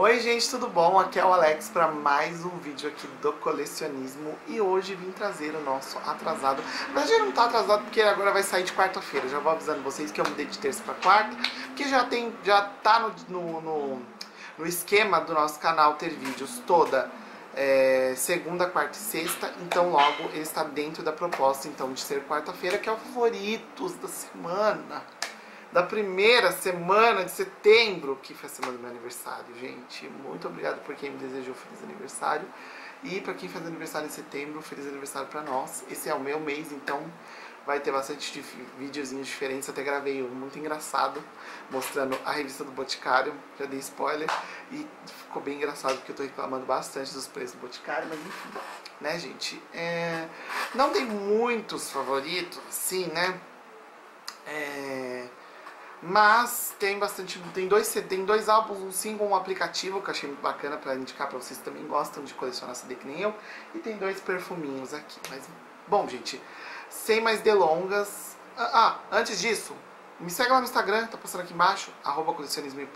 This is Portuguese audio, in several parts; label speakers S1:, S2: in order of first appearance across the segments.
S1: Oi gente, tudo bom? Aqui é o Alex para mais um vídeo aqui do colecionismo e hoje vim trazer o nosso atrasado. Na verdade não tá atrasado porque agora vai sair de quarta-feira, já vou avisando vocês que eu mudei de terça para quarta, que já tá no esquema do nosso canal ter vídeos toda segunda, quarta e sexta, então logo ele está dentro da proposta então de ser quarta-feira, que é o favoritos da semana. Da primeira semana de setembro, que foi a semana do meu aniversário, gente. Muito obrigado por quem me desejou feliz aniversário. E para quem faz aniversário em setembro, feliz aniversário para nós. Esse é o meu mês, então vai ter bastante videozinhos diferentes. Até gravei um muito engraçado, mostrando a revista do Boticário. Já dei spoiler. E ficou bem engraçado, porque eu tô reclamando bastante dos preços do Boticário. Mas enfim, né, gente? Não tem muitos favoritos, sim, né? Mas tem bastante, tem dois álbuns, um single, um aplicativo que eu achei muito bacana pra indicar pra vocês que também gostam de colecionar CD que nem eu. E tem dois perfuminhos aqui. Mas, bom, gente, sem mais delongas. Antes disso, me segue lá no Instagram, tá passando aqui embaixo, @colecionismoYT.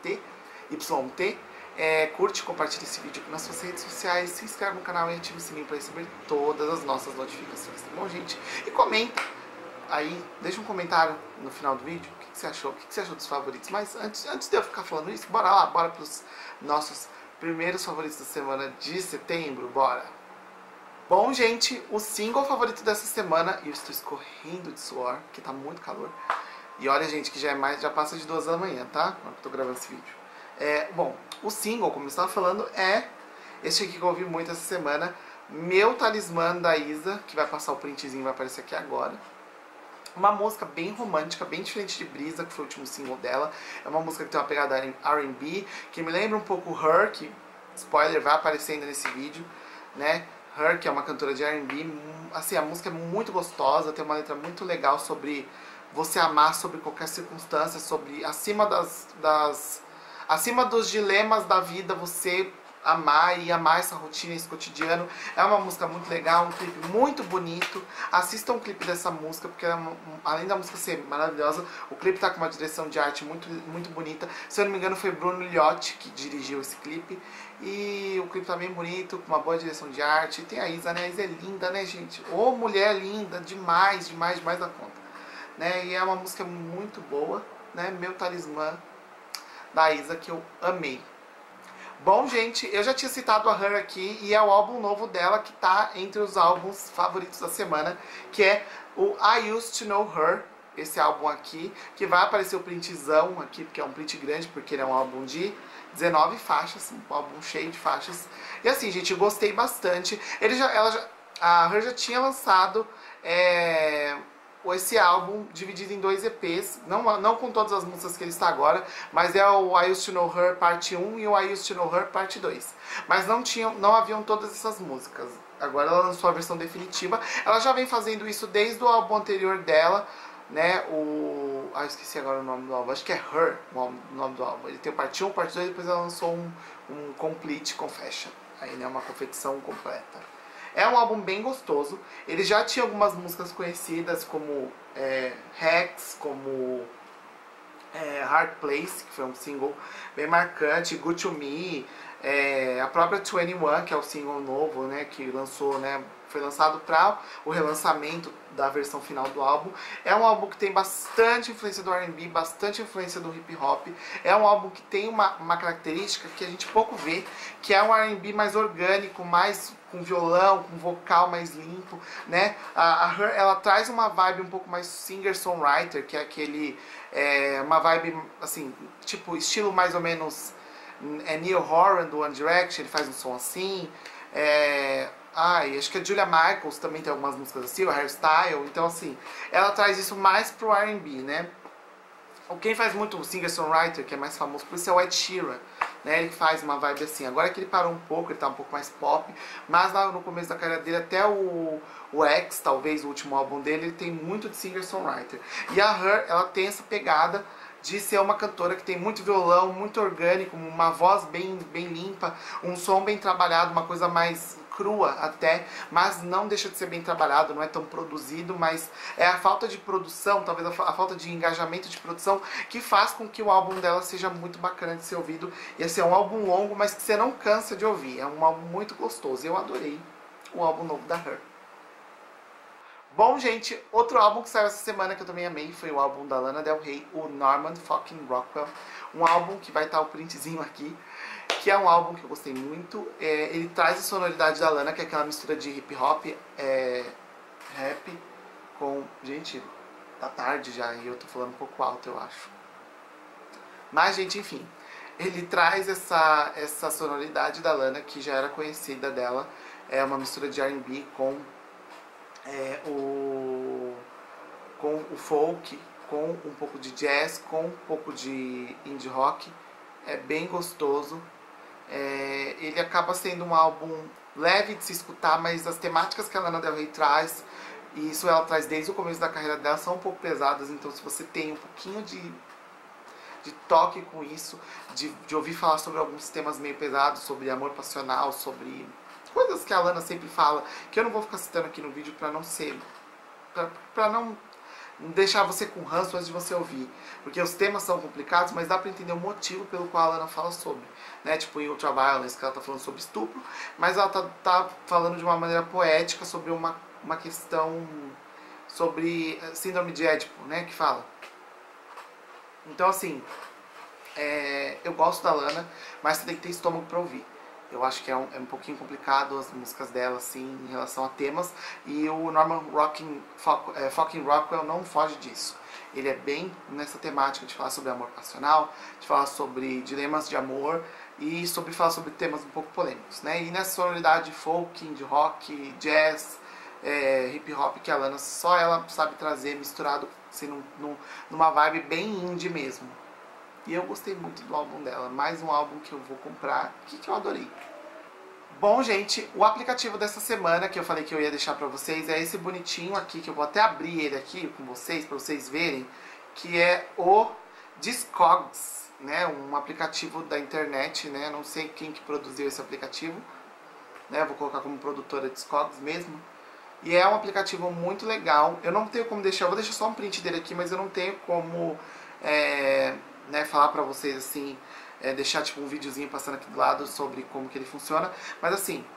S1: Curte, compartilha esse vídeo nas suas redes sociais, se inscreve no canal e ativa o sininho pra receber todas as nossas notificações, tá bom, gente? E comenta aí, deixa um comentário no final do vídeo, o que você achou, o que você achou dos favoritos. Mas antes de eu ficar falando isso, bora lá, bora pros nossos primeiros favoritos da semana de setembro, bora! Bom, gente, o single favorito dessa semana, e eu estou escorrendo de suor, porque tá muito calor. E olha, gente, que já passa de 2 da manhã, tá? Quando eu tô gravando esse vídeo. Bom, o single, como eu estava falando, é este aqui que eu ouvi muito essa semana, Meu Talismã, da Isa, que vai passar o printzinho, vai aparecer aqui agora. Uma música bem romântica, bem diferente de Brisa, que foi o último single dela. É uma música que tem uma pegada R&B, que me lembra um pouco Her, que, spoiler, vai aparecendo nesse vídeo, né? Her, que é uma cantora de R&B. Assim, a música é muito gostosa, tem uma letra muito legal sobre você amar sobre qualquer circunstância, sobre acima acima dos dilemas da vida, você amar e amar essa rotina, esse cotidiano. É uma música muito legal, um clipe muito bonito. Assistam um clipe dessa música, porque além da música ser maravilhosa, o clipe tá com uma direção de arte muito, muito bonita. Se eu não me engano, foi Bruno Liotti que dirigiu esse clipe. E o clipe tá bem bonito, com uma boa direção de arte. E tem a Isa, né? A Isa é linda, né, gente? Ô, mulher linda, demais, demais, demais da conta. Né? E é uma música muito boa, né? Meu Talismã, da Isa, que eu amei. Bom, gente, eu já tinha citado a Her aqui e é o álbum novo dela que tá entre os álbuns favoritos da semana, que é o I Used to Know Her, esse álbum aqui, que vai aparecer o printzão aqui, porque é um print grande, porque ele é um álbum de 19 faixas, um álbum cheio de faixas. E assim, gente, eu gostei bastante. A Her já tinha lançado esse álbum dividido em 2 EPs, não com todas as músicas que ele está agora, mas é o I Used to Know Her parte 1 e o I Used to Know Her parte 2. Mas não haviam todas essas músicas. Agora ela lançou a versão definitiva. Ela já vem fazendo isso desde o álbum anterior dela, né? Eu esqueci agora o nome do álbum. Acho que é Her, o nome do álbum. Ele tem o parte 1, parte 2, depois ela lançou um Complete Confession. Aí, né, uma confecção completa. É um álbum bem gostoso. Ele já tinha algumas músicas conhecidas, como Hex, como Hard Place, que foi um single bem marcante, Good to Me, a própria 21, que é o single novo, né, que lançou, né, foi lançado para o relançamento da versão final do álbum. É um álbum que tem bastante influência do R&B, bastante influência do hip hop. É um álbum que tem uma característica que a gente pouco vê, que é um R&B mais orgânico, mais com violão, com vocal mais limpo, né? A Her, ela traz uma vibe um pouco mais singer-songwriter, que é uma vibe, assim, tipo, estilo mais ou menos Neil Horan, do One Direction, ele faz um som assim. Acho que a Julia Michaels também tem algumas músicas assim, o Hairstyle. Então, assim, ela traz isso mais pro R&B, né? Quem faz muito o singer-songwriter, que é mais famoso por isso, é o Ed Sheeran, né? Ele faz uma vibe assim. Agora que ele parou um pouco, ele tá um pouco mais pop, mas lá no começo da carreira dele, até o X, talvez, o último álbum dele, ele tem muito de singer-songwriter. E a Her, ela tem essa pegada de ser uma cantora que tem muito violão, muito orgânico, uma voz bem limpa, um som bem trabalhado, uma coisa mais crua até, mas não deixa de ser bem trabalhado, não é tão produzido, mas é a falta de produção, talvez a falta de engajamento de produção, que faz com que o álbum dela seja muito bacana de ser ouvido. E assim, é um álbum longo, mas que você não cansa de ouvir, é um álbum muito gostoso. Eu adorei o álbum novo da Her. Bom, gente, outro álbum que saiu essa semana que eu também amei foi o álbum da Lana Del Rey, o Norman fucking Rockwell. Um álbum que vai estar o printzinho aqui, que é um álbum que eu gostei muito. Ele traz a sonoridade da Lana, que é aquela mistura de hip hop, rap, com... Gente, tá tarde já e eu tô falando um pouco alto, eu acho. Mas, gente, enfim, ele traz essa sonoridade da Lana, que já era conhecida dela. É uma mistura de R&B com o folk, com um pouco de jazz, com um pouco de indie rock. É bem gostoso. Ele acaba sendo um álbum leve de se escutar, mas as temáticas que a Lana Del Rey traz, e isso ela traz desde o começo da carreira dela, são um pouco pesadas. Então se você tem um pouquinho de toque com isso, de ouvir falar sobre alguns temas meio pesados, sobre amor passional, sobre coisas que a Lana sempre fala, que eu não vou ficar citando aqui no vídeo pra não ser... pra não deixar você com ranço antes de você ouvir. Porque os temas são complicados, mas dá pra entender o motivo pelo qual a Lana fala sobre. Né? Tipo, em Ultraviolence, que ela tá falando sobre estupro, mas ela tá falando de uma maneira poética sobre uma questão... sobre síndrome de Édipo, né? Que fala. Então, assim... eu gosto da Lana, mas você tem que ter estômago pra ouvir. Eu acho que é um pouquinho complicado as músicas dela, assim, em relação a temas. E o Norman fucking Rockwell não foge disso. Ele é bem nessa temática de falar sobre amor passional, de falar sobre dilemas de amor e sobre falar sobre temas um pouco polêmicos, né? E nessa sonoridade folk, indie rock, jazz, hip hop que a Lana só ela sabe trazer, misturado assim, numa vibe bem indie mesmo. E eu gostei muito do álbum dela. Mais um álbum que eu vou comprar, que eu adorei. Bom, gente, o aplicativo dessa semana que eu falei que eu ia deixar pra vocês é esse bonitinho aqui, que eu vou até abrir ele aqui com vocês, pra vocês verem, que é o Discogs, né? Um aplicativo da internet, né? Não sei quem que produziu esse aplicativo, né? Vou colocar como produtora Discogs mesmo. E é um aplicativo muito legal. Eu não tenho como deixar, eu vou deixar só um print dele aqui, mas eu não tenho como... né, falar pra vocês assim, deixar tipo um videozinho passando aqui do lado sobre como que ele funciona, mas assim,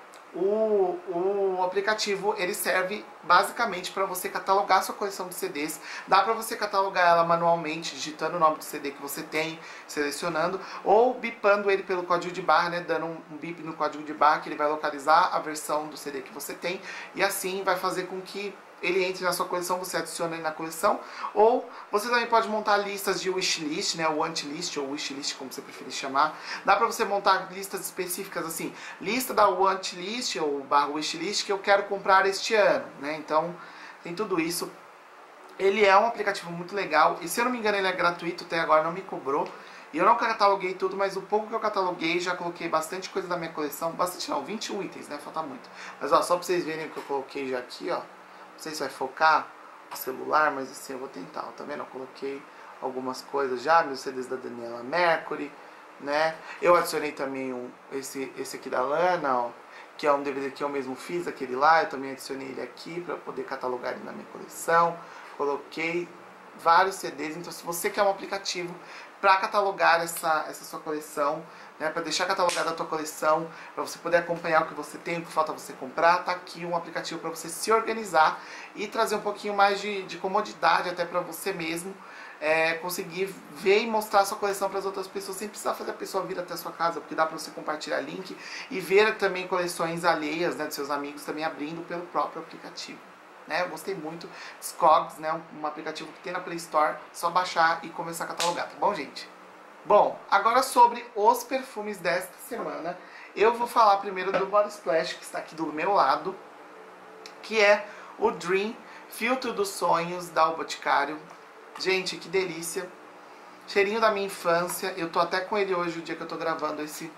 S1: o aplicativo ele serve basicamente para você catalogar sua coleção de CDs. Dá para você catalogar ela manualmente, digitando o nome do CD que você tem, selecionando, ou bipando ele pelo código de barra, né, dando um bip no código de barra que ele vai localizar a versão do CD que você tem, e assim vai fazer com que ele entre na sua coleção, você adiciona ele na coleção. Ou você também pode montar listas de wishlist, né, o wantlist ou wishlist, como você preferir chamar. Dá pra você montar listas específicas assim, lista da wantlist ou barra wishlist que eu quero comprar este ano, né? Então tem tudo isso. Ele é um aplicativo muito legal e, se eu não me engano, ele é gratuito, até agora não me cobrou. E eu não cataloguei tudo, mas o pouco que eu cataloguei, já coloquei bastante coisa da minha coleção. Bastante não, 21 itens, né? Falta muito. Mas ó, só pra vocês verem o que eu coloquei já aqui, ó. Não sei se vai focar o celular, mas assim, eu vou tentar. Tá vendo? Eu coloquei algumas coisas já, meus CDs da Daniela Mercury, né? Eu adicionei também esse aqui da Lana, ó, que é um DVD que eu mesmo fiz, aquele lá. Eu também adicionei ele aqui para poder catalogar ele na minha coleção. Coloquei vários CDs. Então, se você quer um aplicativo para catalogar essa sua coleção, né, para deixar catalogada a tua coleção, para você poder acompanhar o que você tem, o que falta você comprar, tá aqui um aplicativo para você se organizar e trazer um pouquinho mais de comodidade até para você mesmo, conseguir ver e mostrar a sua coleção para as outras pessoas, sem precisar fazer a pessoa vir até a sua casa, porque dá para você compartilhar link e ver também coleções alheias, né, de seus amigos também abrindo pelo próprio aplicativo. Né, eu gostei muito. Discogs, né, um aplicativo que tem na Play Store, só baixar e começar a catalogar, tá bom, gente? Bom, agora sobre os perfumes desta semana, eu vou falar primeiro do Body Splash, que está aqui do meu lado, que é o Dream Filtro dos Sonhos da O Boticário. Gente, que delícia! Cheirinho da minha infância. Eu tô até com ele hoje, o dia que eu tô gravando esse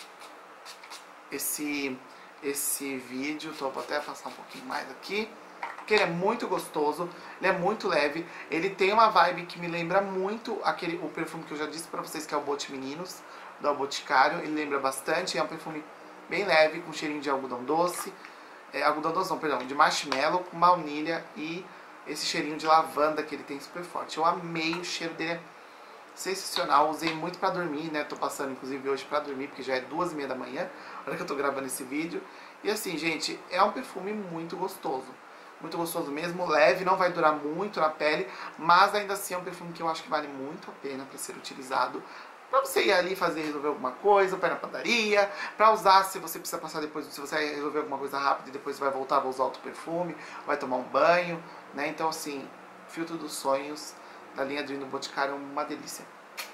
S1: vídeo. Vou até passar um pouquinho mais aqui. Porque ele é muito gostoso, ele é muito leve, ele tem uma vibe que me lembra muito o perfume que eu já disse pra vocês, que é o Bote Meninos, do Boticário. Ele lembra bastante, é um perfume bem leve, com cheirinho de algodão doce. Algodão doce não, perdão, de marshmallow com baunilha e esse cheirinho de lavanda que ele tem super forte. Eu amei, o cheiro dele é sensacional, usei muito pra dormir, né? Tô passando inclusive hoje pra dormir, porque já é 2h30 da manhã, na hora que eu tô gravando esse vídeo. E assim, gente, é um perfume muito gostoso mesmo, leve, não vai durar muito na pele, mas ainda assim é um perfume que eu acho que vale muito a pena pra ser utilizado. Pra você ir ali resolver alguma coisa, pra ir na padaria, pra usar se você precisa passar depois, se você vai resolver alguma coisa rápida e depois vai voltar, vai usar outro perfume, vai tomar um banho, né? Então assim, Filtro dos Sonhos da linha Dream do Boticário é uma delícia.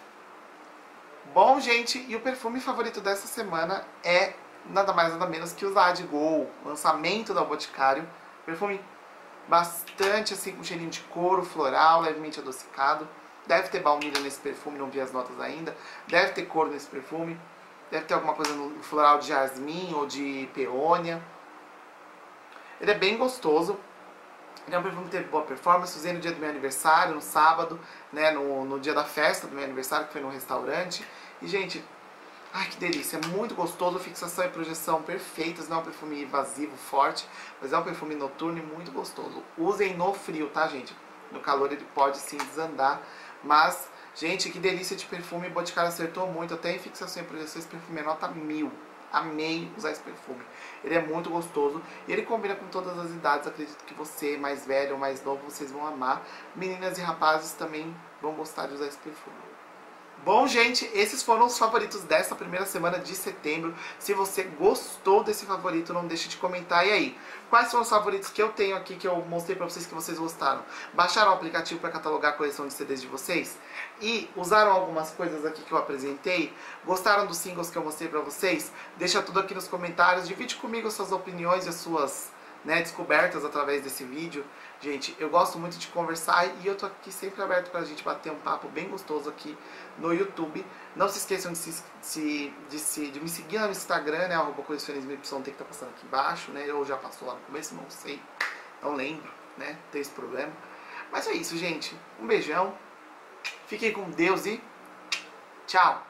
S1: Bom, gente, e o perfume favorito dessa semana é nada mais nada menos que o Zad Go, lançamento da Boticário. Perfume bastante assim, com cheirinho de couro floral, levemente adocicado. Deve ter baunilha nesse perfume, não vi as notas ainda. Deve ter couro nesse perfume. Deve ter alguma coisa no floral de jasmim ou de peônia. Ele é bem gostoso. Ele é um perfume que teve boa performance. Usei no dia do meu aniversário, no sábado, né, no dia da festa do meu aniversário, que foi num restaurante. E, gente, ai, que delícia. É muito gostoso. Fixação e projeção perfeitas. Não é um perfume invasivo, forte, mas é um perfume noturno e muito gostoso. Usem no frio, tá, gente? No calor ele pode sim desandar. Mas, gente, que delícia de perfume. O Boticário acertou muito. Até em fixação e projeção, esse perfume é nota 1000. Amei usar esse perfume. Ele é muito gostoso. E ele combina com todas as idades. Acredito que você, mais velho ou mais novo, vocês vão amar. Meninas e rapazes também vão gostar de usar esse perfume. Bom, gente, esses foram os favoritos dessa primeira semana de setembro. Se você gostou desse favorito, não deixe de comentar. E aí, quais são os favoritos que eu tenho aqui, que eu mostrei pra vocês que vocês gostaram? Baixaram o aplicativo para catalogar a coleção de CDs de vocês? E usaram algumas coisas aqui que eu apresentei? Gostaram dos singles que eu mostrei pra vocês? Deixa tudo aqui nos comentários. Divide comigo as suas opiniões e as suas, né, descobertas através desse vídeo. Gente, eu gosto muito de conversar e eu tô aqui sempre aberto pra gente bater um papo bem gostoso aqui no YouTube. Não se esqueçam de me seguir no Instagram, né, @colecionismoYT, que tá passando aqui embaixo, né, ou já passou lá no começo, não sei, não lembro, né, tem esse problema. Mas é isso, gente, um beijão, fiquem com Deus e tchau!